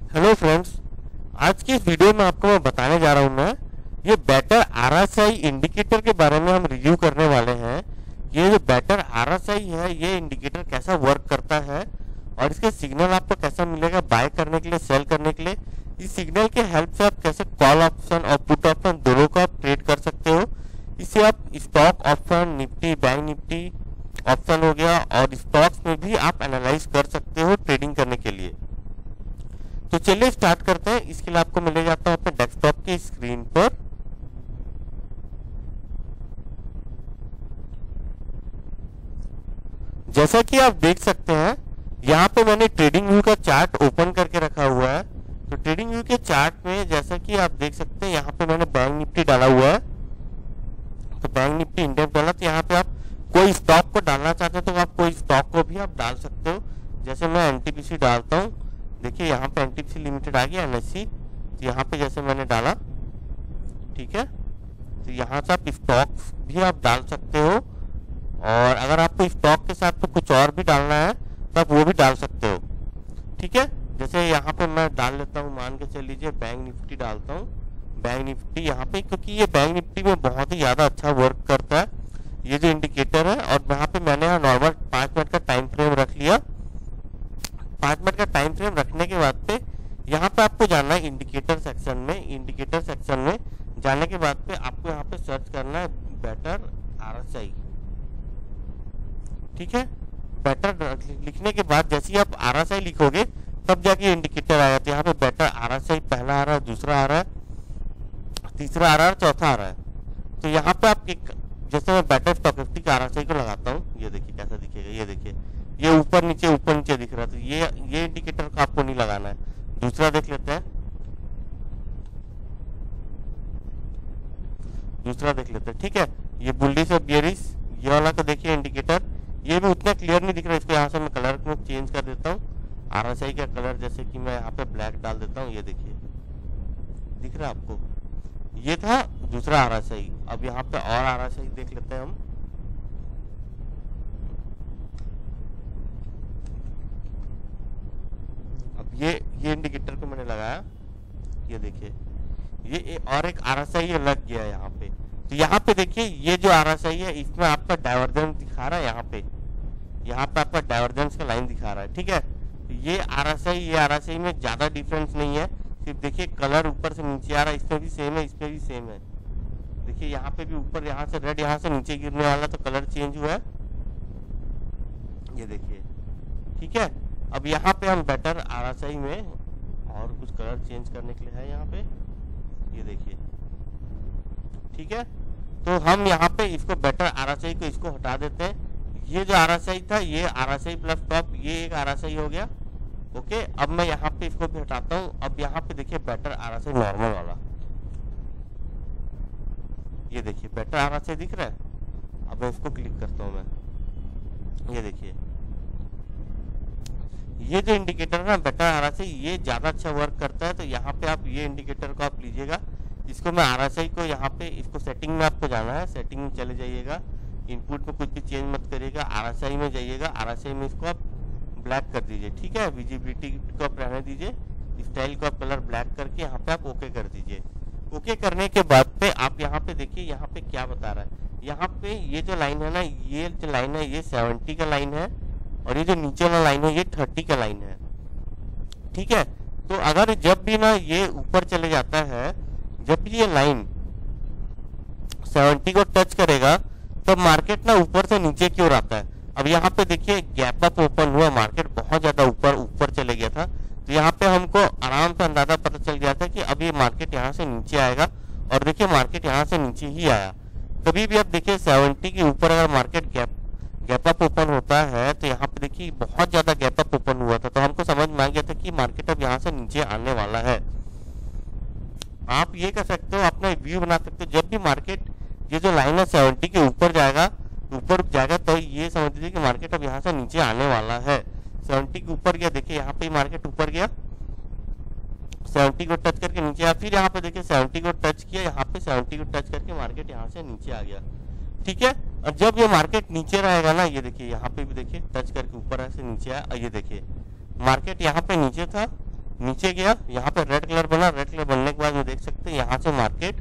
Hello friends, आज की इस वीडियो में आपको मैं बताने जा रहा हूँ मैं ये बेटर आरएसआई इंडिकेटर के बारे में हम रिव्यू करने वाले हैं। ये जो बेटर आरएसआई है ये इंडिकेटर कैसा वर्क करता है और इसके सिग्नल आपको कैसा मिलेगा बाय करने के लिए, सेल करने के लिए। इस सिग्नल के हेल्प से आप कैसे कॉल ऑप्शन और पुट ऑप्शन दोनों को आप ट्रेड कर सकते हो। इससे आप stock option, Nifty, bank Nifty option हो गया और स्टॉक्स में भी आप एनालाइज कर सकते हो ट्रेडिंग करने के लिए। तो चलिए स्टार्ट करते हैं। इसके लिए आपको मैं ले जाता हूं अपने डेस्कटॉप की स्क्रीन पर। जैसा कि आप देख सकते हैं यहाँ पे मैंने ट्रेडिंग व्यू का चार्ट ओपन करके रखा हुआ है। तो ट्रेडिंग व्यू के चार्ट में जैसा कि आप देख सकते हैं यहाँ पे मैंने बैंक निफ्टी डाला हुआ है। तो बैंक निफ्टी इंडेक्स डाला। तो यहाँ पे आप कोई स्टॉक को डालना चाहते हो तो आप कोई स्टॉक को भी आप डाल सकते हो। जैसे मैं एनटीपीसी डालता हूँ, देखिए यहाँ पे एनटीपीसी लिमिटेड आ गया, एनएससी। तो यहाँ पे जैसे मैंने डाला, ठीक है, तो यहाँ से आप स्टॉक्स भी आप डाल सकते हो और अगर आपको स्टॉक के साथ तो कुछ और भी डालना है तो आप वो भी डाल सकते हो। ठीक है, जैसे यहाँ पे मैं डाल लेता हूँ, मान के चल लीजिए बैंक निफ्टी डालता हूँ। बैंक निफ्टी यहाँ पे, क्योंकि ये बैंक निफ्टी में बहुत ही ज्यादा अच्छा वर्क करता है ये जो इंडिकेटर है। और यहाँ पे मैंने यहाँ नॉर्मल 5 मिनट का टाइम फ्रेम रख लिया। 5 मिनट का टाइम फ्रेम रखने के बाद पे यहाँ पे आपको जाना है इंडिकेटर सेक्शन में। इंडिकेटर सेक्शन में जाने के बाद पे आपको यहाँ पे सर्च करना है बेटर आरएसआई। ठीक है, बेटर लिखने के बाद जैसे ही आप आरएसआई लिखोगे तब जाके इंडिकेटर आएगा। तो यहाँ पे बेटर आरएसआई पहला आ रहा है, दूसरा आ रहा है, तीसरा आ रहा है, चौथा आ रहा है। तो यहाँ पे आप जैसे मैं बेटर स्टॉक 50 का आरएसआई को लगाता हूँ, ये देखिए कैसा दिखेगा। ये देखिए ये ऊपर नीचे दिख रहा है। तो ये इंडिकेटर को आपको नहीं लगाना है। दूसरा देख लेते हैं, ठीक है। ये बुलिश और बियरिश, ये वाला को देखिए इंडिकेटर, ये भी उतना क्लियर नहीं दिख रहा है। इसको यहाँ से मैं कलर को चेंज कर देता हूँ। आरएसआई का कलर जैसे कि मैं यहाँ पे ब्लैक डाल देता हूँ। ये देखिए दिख रहा है आपको। ये था दूसरा आरएसआई। अब यहाँ पे और आरएसआई देख लेते हैं हम। अब ये इंडिकेटर को मैंने लगाया, ये देखिए ये और एक आरएसआई लग गया है यहाँ पे। तो यहाँ पे देखिए ये जो आरएसआई है इसमें आपका डाइवर्जेंस दिखा रहा है। यहाँ पे आपका डाइवर्जेंस का लाइन दिखा रहा है। ठीक है, तो ये आरएसआई में ज्यादा डिफरेंस नहीं है। सिर्फ देखिए कलर ऊपर से नीचे आ रहा है, इसमें भी सेम है, इसमें भी सेम है। देखिए यहाँ पे भी ऊपर, यहाँ से रेड, यहाँ से नीचे गिरने वाला, तो कलर चेंज हुआ है। ये देखिए, ठीक है। अब यहाँ पे हम बेटर आरएसआई में और कुछ कलर चेंज करने के लिए है यहाँ पे, ये देखिए, ठीक है। तो हम यहाँ पे इसको बेटर आरएसआई को इसको हटा देते हैं। ये जो आरएसआई था ये आरएसआई प्लस टॉप, ये एक आरएसआई हो गया। ओके, अब मैं यहाँ पे इसको भी हटाता हूँ। अब यहाँ पे देखिए बेटर आरएसआई नॉर्मल वाला, ये देखिए बेटर आरएसआई दिख रहा है। अब मैं इसको क्लिक करता हूँ मैं, ये देखिए ये जो इंडिकेटर है ना बेटर आरएसआई, ये ज्यादा अच्छा वर्क करता है। तो यहाँ पे आप ये इंडिकेटर को आप लीजिएगा। इसको मैं आरएसआई को यहाँ पे इसको सेटिंग में आपको जाना है, सेटिंग में चले जाइएगा। इनपुट में कुछ भी चेंज मत करिएगा, आरएसआई में जाइएगा। आरएसआई में इसको आप ब्लैक कर दीजिए, ठीक है। विजिबिलिटी को आप रहने दीजिए, स्टाइल को आप कलर ब्लैक करके यहाँ पे आप ओके कर दीजिए। ओके करने के बाद पे आप यहाँ पे देखिए यहाँ पे क्या बता रहा है। यहाँ पे ये जो लाइन है ना, ये जो लाइन है ये 70 का लाइन है और ये जो नीचे वाला लाइन है ये 30 का लाइन है। ठीक है, तो अगर जब भी ना ये ऊपर चले जाता है, जब भी ये लाइन 70 को टच करेगा तब मार्केट ना ऊपर से नीचे की ओर आता है। अब यहाँ पे देखिए गैप अप ओपन हुआ, मार्केट बहुत ज्यादा ऊपर चले गया था। तो यहाँ पे हमको आराम से अंदाजा पता चल गया था कि अब ये मार्केट यहाँ से नीचे आएगा। और देखिए मार्केट यहाँ से नीचे ही आया। कभी भी आप देखिए 70 के ऊपर अगर मार्केट गैप अप ओपन होता है तो यहाँ पे देखिए बहुत ज्यादा गैप अप ओपन हुआ था। तो हमको समझ में आ गया था कि मार्केट अब यहाँ से नीचे आने वाला है। आप ये कर सकते हो, अपना व्यू बना सकते हो। जब भी मार्केट ये जो लाइन है 70 के ऊपर जाएगा तो ये समझ लीजिए कि मार्केट अब यहाँ से नीचे आने वाला है। 70 के ऊपर गया, देखिए यहाँ पे मार्केट ऊपर गया, 70 को टच करके नीचे आया। फिर यहाँ पे देखिए 70 को टच किया, यहाँ पे 70 को टच करके मार्केट यहाँ से नीचे आ गया। ठीक है, और जब ये मार्केट नीचे रहेगा ना, ये देखिए यहाँ पे भी देखिए टच करके ऊपर ऐसे नीचे आया। और ये देखिए मार्केट यहाँ पे नीचे था, नीचे गया, यहाँ पे रेड कलर बना, रेड कलर बनने के बाद में देख सकते हैं यहाँ से मार्केट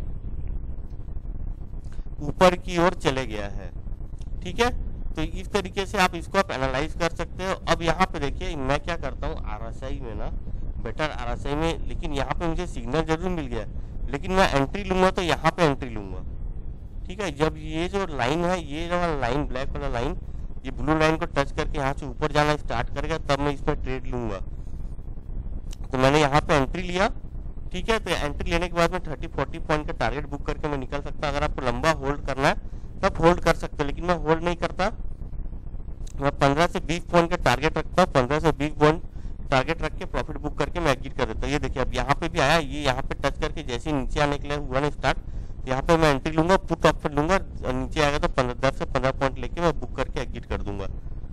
ऊपर की ओर चले गया है। ठीक है, तो इस तरीके से आप इसको एनालाइज कर सकते हो। अब यहाँ पे देखिए मैं क्या करता हूँ आरएसआई में ना, बेटर आरएसआई में, लेकिन यहाँ पे मुझे सिग्नल जरूर मिल गया, लेकिन मैं एंट्री लूंगा तो यहाँ पे एंट्री लूंगा। ठीक है, जब ये जो लाइन है, ये जो लाइन ब्लैक वाला लाइन, ये ब्लू लाइन को टच करके यहाँ से ऊपर जाना स्टार्ट करेगा, तब मैं इसमें ट्रेड लूंगा। तो मैंने यहाँ पे एंट्री लिया। ठीक है, तो एंट्री लेने के बाद में 30-40 पॉइंट का टारगेट बुक करके मैं निकल सकता। अगर आपको लंबा होल्ड करना है तब होल्ड कर सकते हो, लेकिन मैं होल्ड नहीं करता। मैं 15 से 20 पॉइंट का टारगेट रखता हूँ, 15 से 20 पॉइंट टारगेट रख के प्रॉफिट बुक करके मैं एग्जिट कर देता हूँ। ये देखिए अब यहाँ पे भी आया, ये यहाँ पे टच करके जैसे ही नीचे आने के लिए हुआ ना स्टार्ट, यहाँ पे मैं एंट्री लूंगा, पुट ऑप्शन लूंगा, नीचे आएगा तो 10 से 15 पॉइंट लेके मैं बुक करके एग्जिट कर दूंगा।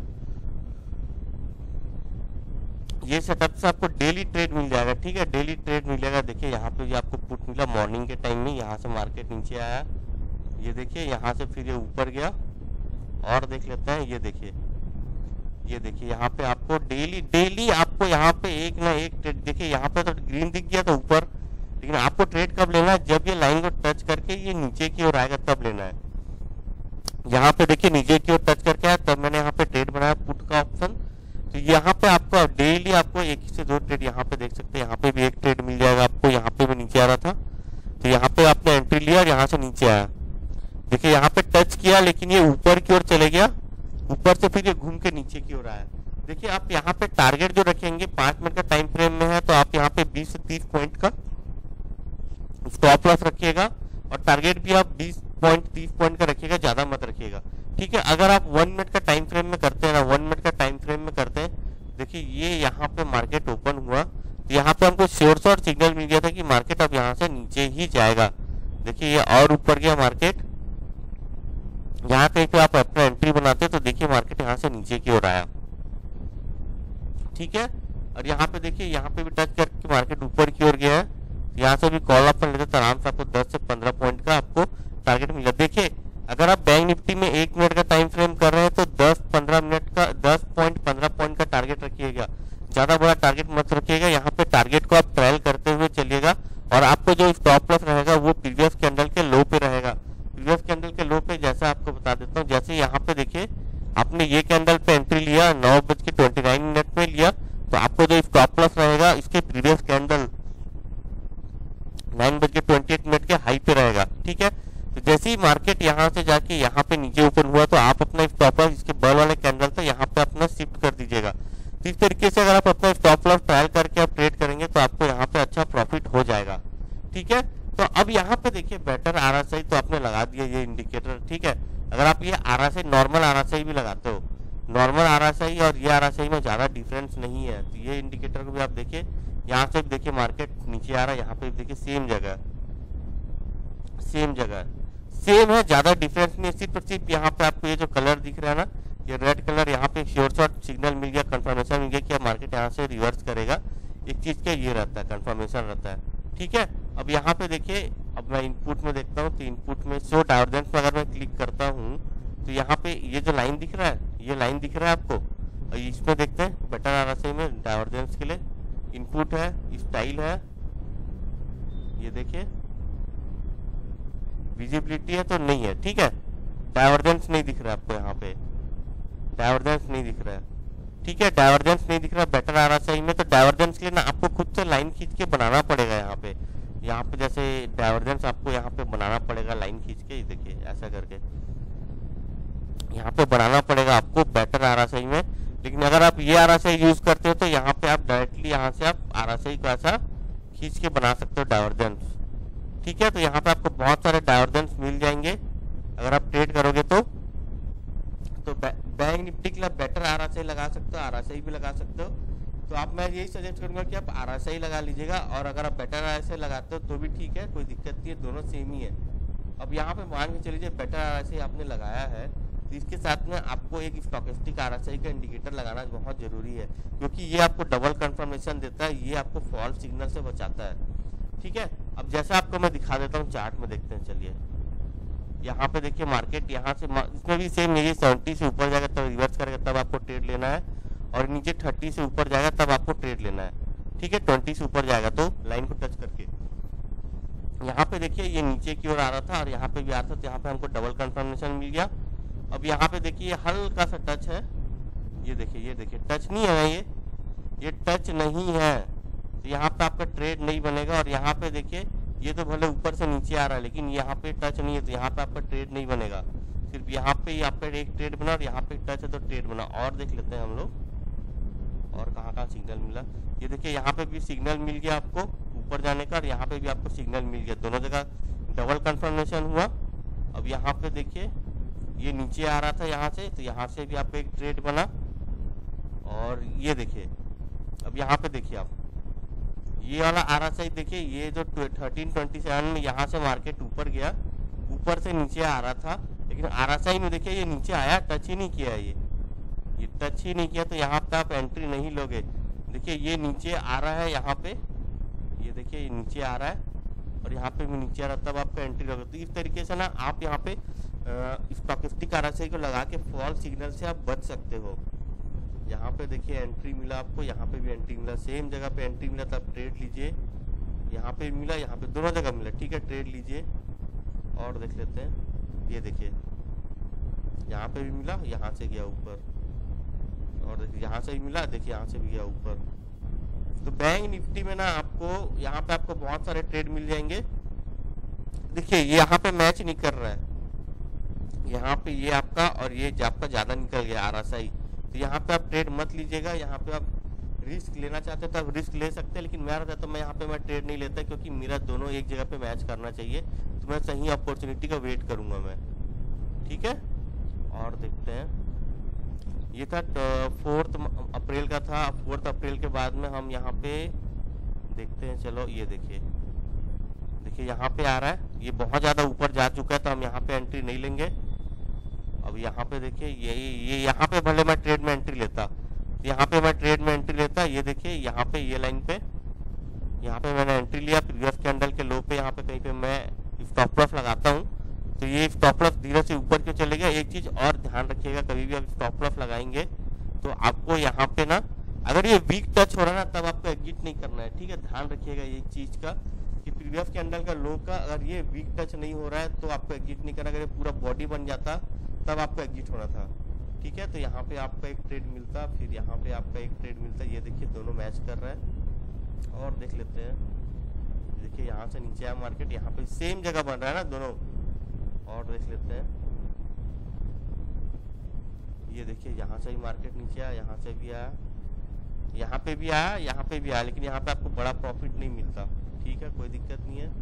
ये सेटअप से आपको डेली ट्रेड मिल जाएगा। ठीक है, डेली ट्रेड मिलेगा। देखिए यहाँ पे भी आपको पुट मिला मॉर्निंग के टाइम में, यहाँ से मार्केट नीचे आया, ये देखिए यहाँ से फिर ये ऊपर गया, और देख लेते हैं। ये देखिए, ये देखिए यहाँ पे आपको डेली आपको यहाँ पे एक ना एक ट्रेड, देखिए यहाँ पे तो ग्रीन दिख गया तो ऊपर, लेकिन आपको ट्रेड कब लेना है, जब ये लाइन को टच करके ये नीचे की ओर आएगा तब लेना है। यहाँ पे देखिए नीचे की ओर टच करके आया, तब मैंने यहाँ पे ट्रेड बनाया पुट का ऑप्शन। तो यहाँ पे आपको डेली आपको एक से दो ट्रेड यहाँ पे देख सकते हैं, यहाँ पे भी एक ट्रेड मिल जाएगा आपको, यहाँ पे भी नीचे आ रहा था तो यहाँ पे आपने एंट्री लिया और यहाँ से नीचे आया। देखिए यहाँ पे टच किया, लेकिन ये ऊपर की ओर चले गया, ऊपर से फिर ये घूम के नीचे की ओर आया। देखिए आप यहाँ पे टारगेट जो रखेंगे 5 मिनट का टाइम फ्रेम में है, तो आप यहाँ पे 20 से 30 पॉइंट का स्टॉप लॉस रखिएगा, और टारगेट भी आप 20 पॉइंट 30 पॉइंट का रखिएगा, ज्यादा मत रखिएगा। ठीक है, अगर आप 1 मिनट का टाइम फ्रेम में करते हैं ना, 1 मिनट का टाइम फ्रेम में करते हैं, देखिए ये यहाँ पे मार्केट ओपन हुआ, तो यहाँ पे हमको श्योर शॉर्ट सिग्नल मिल गया था कि मार्केट अब यहाँ से नीचे ही जाएगा। देखिए ये और ऊपर गया मार्केट, यहाँ कहीं पे आप अपना एंट्री बनाते हैं तो देखिए मार्केट यहाँ से नीचे की ओर आया। ठीक है, और यहाँ पे देखिए यहाँ पे भी टच करके मार्केट ऊपर की ओर गया है, यहाँ से भी कॉल ऑप्शन लेते तो आराम से आपको 10 से 15 पॉइंट का आपको टारगेट मिला। देखिए अगर आप बैंक निफ्टी में 1 मिनट का टाइम फ्रेम कर रहे हैं तो 10-15 मिनट का 10 पॉइंट 15 पॉइंट का टारगेट रखिएगा, ज्यादा बड़ा टारगेट मत रखिएगा। यहाँ पे टारगेट को आप ट्रायल करते हुए चलिएगा, और आपको जो स्टॉप लॉस रहेगा वो प्रीवियस कैंडल के लो पे रहेगा। प्रीवियस कैंडल के लो पे जैसा आपको बता देता हूँ, जैसे यहाँ पे देखिए आपने ये कैंडल पे एंट्री लिया 9:29 में लिया, तो आपको जो स्टॉप लॉस रहेगा इसके प्रीवियस कैंडल 9:28 के हाई पे रहेगा। ठीक है, तो जैसे ही मार्केट यहाँ से जाके यहाँ पे नीचे ओपन हुआ तो आप अपना स्टॉप लॉस इसके बल वाले कैंडल था यहाँ पे अपना शिफ्ट कर दीजिएगा। तो इस तरीके से अगर आप अपना स्टॉप लॉस ट्रायल करके आप ट्रेड करेंगे तो आपको यहाँ पे अच्छा प्रॉफिट हो जाएगा। ठीक है, तो अब यहाँ पे देखिए बेटर आरएसआई तो आपने लगा दिया ये इंडिकेटर। ठीक है, अगर आप ये आरएसआई नॉर्मल आरएसआई भी लगाते हो, नॉर्मल आरएसआई और ये आरएसआई में ज्यादा डिफरेंस नहीं है, तो ये इंडिकेटर को भी आप देखिए, यहाँ से भी देखिए मार्केट नीचे आ रहा है, यहाँ पे भी देखिए सेम जगह सेम है, ज्यादा डिफरेंस नहीं। सिर्फ यहाँ पे आपको ये जो कलर दिख रहा है ना, ये रेड कलर, यहाँ पे श्योर शॉट सिग्नल मिल गया, कंफर्मेशन मिल गया कि मार्केट यहाँ से रिवर्स करेगा। एक चीज का ये रहता है, कंफर्मेशन रहता है। ठीक है, अब यहाँ पे देखिए, अब मैं इनपुट में देखता हूँ, तो इनपुट में शो डाइवर्जेंस पर अगर मैं क्लिक करता हूँ तो यहाँ पे ये जो लाइन दिख रहा है, ये लाइन दिख रहा है आपको, और इसमें देखते हैं बेटर आरएसआई में डाइवर्जेंस के लिए इनपुट है, स्टाइल है, ये देखिए विजिबिलिटी है तो नहीं है। ठीक है, डाइवर्जेंस नहीं दिख रहा है आपको, यहाँ पे डाइवर्जेंस नहीं दिख रहा है। ठीक है, डाइवर्जेंस नहीं दिख रहा बेटर आरएसआई में, तो डाइवर्जेंस के लिए ना आपको खुद से लाइन खींच के बनाना पड़ेगा। यहाँ पे जैसे डाइवर्जेंस आपको यहाँ पे बनाना पड़ेगा लाइन खींच के, देखिए ऐसा करके यहाँ पे बनाना पड़ेगा आपको बेटर आरएसआई में। लेकिन अगर आप ये आरएसआई यूज करते हो तो यहाँ पे आप डायरेक्टली यहाँ से आप आरएसआई को ऐसा खींच के बना सकते हो डाइवर्जेंस। ठीक है, तो यहाँ पे आपको बहुत सारे डाइवर्जेंस मिल जाएंगे अगर आप ट्रेड करोगे तो बैंक निफ्टी के लिए बेटर आरएसआई लगा सकते हो, आरएसआई भी लगा सकते हो। तो आप मैं यही सजेस्ट करूंगा कि आप आरएसआई लगा लीजिएगा, और अगर आप बेटर आरएसआई लगाते हो तो भी ठीक है, कोई दिक्कत नहीं है, दोनों सेम ही है। अब यहाँ पे मान के चलिए बेटर आरएसआई आपने लगाया है, तो इसके साथ में आपको एक स्टॉकेस्टिक आरएसआई का इंडिकेटर लगाना बहुत जरूरी है, क्योंकि ये आपको डबल कंफर्मेशन देता है, ये आपको फॉल्स सिग्नल से बचाता है। ठीक है, अब जैसा आपको मैं दिखा देता हूँ चार्ट में, देखते हैं चलिए। यहाँ पे देखिए मार्केट यहाँ से इसमें भी सेम यही 70 से ऊपर जाएगा तब रिवर्स करेगा, तब आपको ट्रेड लेना है, और नीचे 30 से ऊपर जाएगा तब आपको ट्रेड लेना है। ठीक है, 20 से ऊपर जाएगा तो लाइन को टच करके। यहाँ पे देखिए ये नीचे की ओर आ रहा था और यहाँ पे भी आ रहा था, तो यहाँ पे हमको डबल कंफर्मेशन मिल गया। अब यहाँ पे देखिए ये हल्का सा टच है, ये देखिए टच नहीं है, ये टच नहीं है, तो यहाँ पे आपका ट्रेड नहीं बनेगा। और यहाँ पे देखिए ये तो भले ऊपर से नीचे आ रहा है, लेकिन यहाँ पे टच नहीं है, तो यहाँ पे आपका ट्रेड नहीं बनेगा। सिर्फ यहाँ पे एक ट्रेड बना और यहाँ पे टच है तो ट्रेड बना। और देख लेते हैं हम लोग और कहाँ सिग्नल मिला। ये देखिए यहाँ पे भी सिग्नल मिल गया आपको ऊपर जाने का, और यहाँ पे भी आपको सिग्नल मिल गया, दोनों जगह डबल कंफर्मेशन हुआ। अब यहाँ पे देखिए ये नीचे आ रहा था यहाँ से, तो यहाँ से भी आपको एक ट्रेड बना। और ये देखिए अब यहाँ पे देखिए आप ये वाला RSI देखिए, ये जो 1327 में यहाँ से मार्केट ऊपर गया, ऊपर से नीचे आ रहा था, लेकिन RSI में देखिए ये नीचे आया, टच ही नहीं किया, ये टच ही नहीं किया, तो यहाँ पे आप एंट्री नहीं लोगे। देखिए ये नीचे आ रहा है, यहाँ पे ये देखिए ये नीचे आ रहा है और यहाँ पे भी नीचे आ रहा है, तब आपका एंट्री लोगे। तो इस तरीके से ना आप यहाँ पे स्टॉकेस्टिक RSI को लगा के फॉल सिग्नल से आप बच सकते हो। यहाँ पे देखिए एंट्री मिला आपको, यहाँ पे भी एंट्री मिला, सेम जगह पे एंट्री मिला, तब ट्रेड लीजिए। यहाँ पे मिला, यहाँ पे दोनों जगह मिला, ठीक है, ट्रेड लीजिए। और देख लेते हैं, ये देखिए यहाँ पे भी मिला, यहाँ से गया ऊपर, और देखिए यहाँ से भी मिला, देखिए यहाँ से भी गया ऊपर। तो बैंक निफ्टी में ना आपको यहाँ पे आपको बहुत सारे ट्रेड मिल जाएंगे। देखिए ये यहाँ पे मैच नहीं कर रहा है, यहाँ पे ये आपका और ये आपका ज्यादा निकल गया RSI, तो यहाँ पे आप ट्रेड मत लीजिएगा। यहाँ पे आप रिस्क लेना चाहते हैं तो आप रिस्क ले सकते हैं, लेकिन मैं रहता तो मैं यहाँ पे ट्रेड नहीं लेता, क्योंकि मेरा दोनों एक जगह पे मैच करना चाहिए, तो मैं सही अपॉर्चुनिटी का वेट करूंगा मैं, ठीक है। और देखते हैं, ये था 4 अप्रैल का था। 4 अप्रैल के बाद में हम यहाँ पे देखते हैं, चलो ये देखिए यहाँ पे आ रहा है, ये बहुत ज़्यादा ऊपर जा चुका है, तो हम यहाँ पे एंट्री नहीं लेंगे। अब यहाँ पे देखिए ये यहाँ पे भले मैं ट्रेड में एंट्री लेता, यहाँ पे मैं ट्रेड में एंट्री लेता, ये देखिए यहाँ पे ये लाइन पे यहाँ पे मैंने एंट्री लिया, प्रीवियस कैंडल के लो पे यहाँ पे कहीं पे मैं स्टॉप लॉस लगाता हूँ, तो ये स्टॉप लॉस धीरे से ऊपर क्यों चले गया। एक चीज और ध्यान रखिएगा, कभी भी आप स्टॉप लॉस लगाएंगे तो आपको यहाँ पे ना अगर ये वीक टच हो रहा है ना, तब आपको एग्जिट नहीं करना है, ठीक है, ध्यान रखिएगा ये चीज का कि प्रीवियस कैंडल का लो का अगर ये वीक टच नहीं हो रहा है तो आपको एग्जिट नहीं करना। अगर ये पूरा बॉडी बन जाता तब आपको एग्जिट होना था, ठीक है। तो यहाँ पे आपका एक ट्रेड मिलता, फिर यहाँ पे आपका एक ट्रेड मिलता, ये देखिए दोनों मैच कर रहा है। और देख लेते हैं, देखिए यहाँ से नीचे आया मार्केट, यहाँ पे सेम जगह बन रहा है ना दोनों। और देख लेते हैं, ये देखिए यहाँ से भी मार्केट नीचे आया, यहाँ से भी आया, यहाँ पे भी आया, यहाँ पे भी आया, लेकिन यहाँ पे आपको बड़ा प्रॉफिट नहीं मिलता, ठीक है, कोई दिक्कत नहीं है।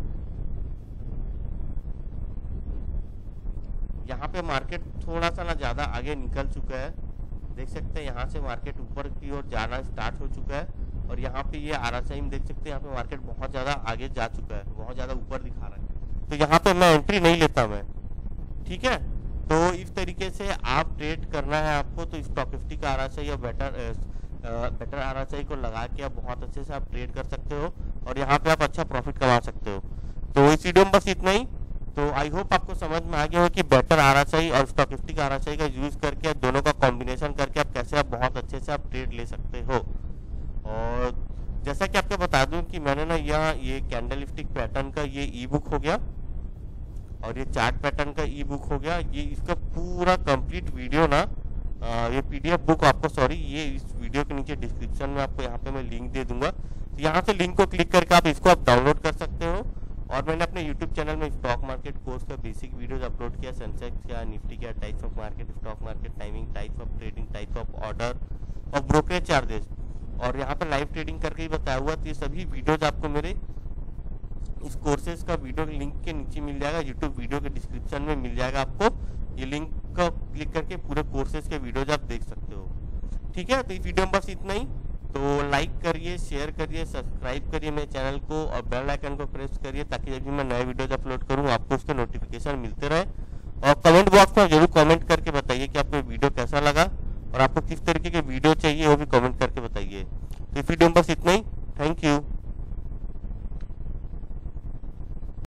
यहाँ पे मार्केट थोड़ा सा ना ज्यादा आगे निकल चुका है, देख सकते हैं यहाँ से मार्केट ऊपर की ओर जाना स्टार्ट हो चुका है। और यहाँ पे ये RSI में देख सकते हैं यहाँ पे मार्केट बहुत ज्यादा आगे जा चुका है, बहुत ज्यादा ऊपर दिखा रहा है, तो यहाँ पे मैं एंट्री नहीं लेता मैं, ठीक है। तो इस तरीके से आप ट्रेड करना है आपको, तो स्टॉकेस्टिक RSI या बेटर RSI को लगा के आप बहुत अच्छे से आप ट्रेड कर सकते हो और यहाँ पे आप अच्छा प्रॉफिट कमा सकते हो। तो इस वीडियो में बस इतना ही। तो आई होप आपको समझ में आ गया हो कि बेटर RSI और स्टॉकेस्टिक RSI का यूज करके दोनों का कॉम्बिनेशन करके आप कैसे आप बहुत अच्छे से आप ट्रेड ले सकते हो। और जैसा कि आपको बता दूं कि मैंने ना यहाँ ये कैंडलस्टिक पैटर्न का ये ई बुक हो गया और ये चार्ट पैटर्न का ई बुक हो गया, ये इसका पूरा कंप्लीट वीडियो ना ये PDF बुक आपको ये इस वीडियो के नीचे डिस्क्रिप्शन में आपको यहाँ पे मैं लिंक दे दूंगा, तो यहाँ से लिंक को क्लिक करके आप इसको आप डाउनलोड कर सकते हो। और मैंने अपने YouTube चैनल में स्टॉक मार्केट कोर्स का बेसिक वीडियोस अपलोड किया, सेंसेक्स क्या, निफ्टी क्या, types of market, stock market timing, types of trading, types of order और ब्रोकरेज चार्जेस, और यहाँ पे लाइव ट्रेडिंग करके ही बताया हुआ। तो ये सभी वीडियोज आपको मेरे इस कोर्सेज का वीडियो लिंक के नीचे मिल जाएगा, यूट्यूब वीडियो के डिस्क्रिप्शन में मिल जाएगा, आपको ये लिंक का क्लिक करके पूरे कोर्सेज के वीडियोज आप देख सकते हो, ठीक है। तो इस वीडियो में बस इतना ही। तो लाइक करिए, शेयर करिए, सब्सक्राइब करिए मेरे चैनल को और बेल आइकन को प्रेस करिए, ताकि जब भी मैं नए वीडियोज अपलोड करूँ आपको उसके नोटिफिकेशन मिलते रहे। और कमेंट बॉक्स में जरूर कमेंट करके बताइए कि आपको वीडियो कैसा लगा और आपको किस तरीके के वीडियो चाहिए वो भी कमेंट करके बताइए। तो इस वीडियो में बस इतना ही। Thank you.